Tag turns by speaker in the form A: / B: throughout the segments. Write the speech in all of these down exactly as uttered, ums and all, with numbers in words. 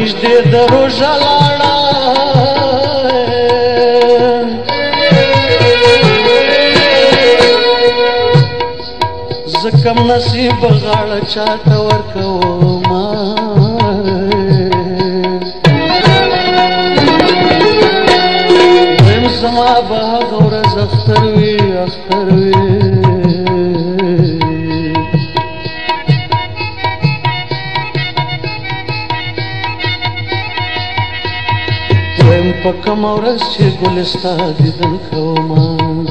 A: نږدې د روژه لاړه زه کم نصیب غاړه چاته ورکومه ویم زما به هغه ورځ اختر وي اختر وي ویم په کومه ورځ چې ګل ستا دیدن کومه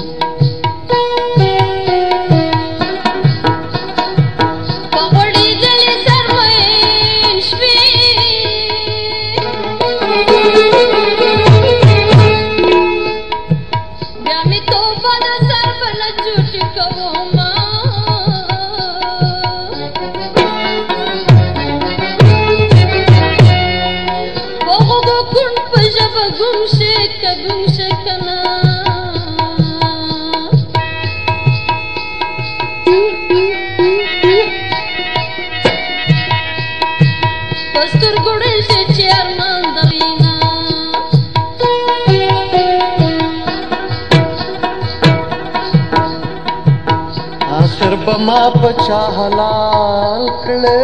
A: آخر بما پچا حلال کړه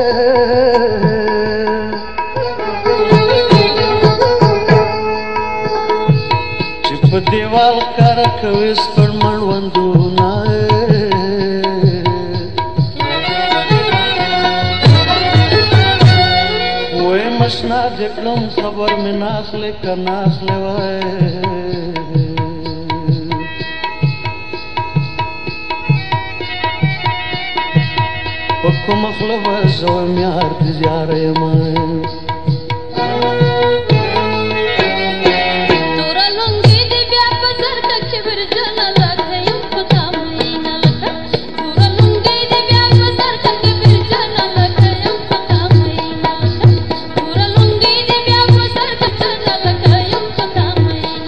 A: چې په دیوال کار کوي سپړ مړوندونه وې مشنا دکړم خبر مې ناخله کناخله وای کوم خلوه زوم یار د یار یم
B: تور لنګي دی بیا په سر کې ورجن لګیم پتا مې نه لکه تور لنګي دی بیا په سر کې ورجن لګیم پتا مې نه لکه تور لنګي دی بیا په سر کې ورجن لګیم پتا مې نه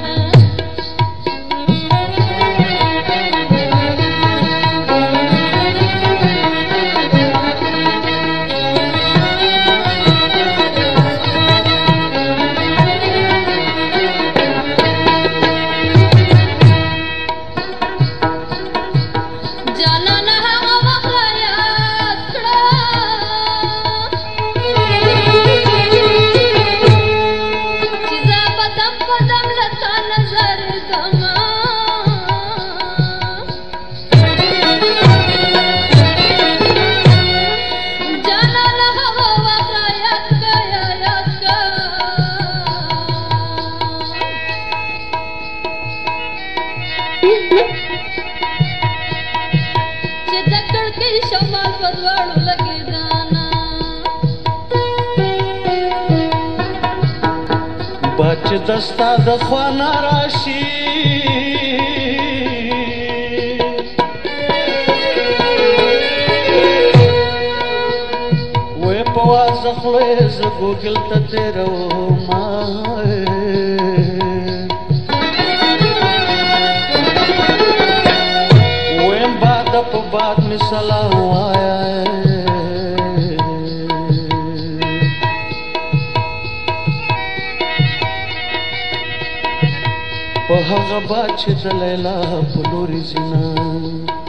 B: چې د کړکۍ شمال په دواړو لګي دانا
A: بچ دستا د خوانا راشي وې په وازه خولې زه ګوګل ته تېرومه په باد می سلام وایا په هغه باد چې د لیلا په لوري زینا